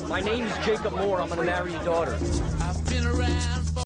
My name's Jacob Moore. I'm gonna marry your daughter. I've been around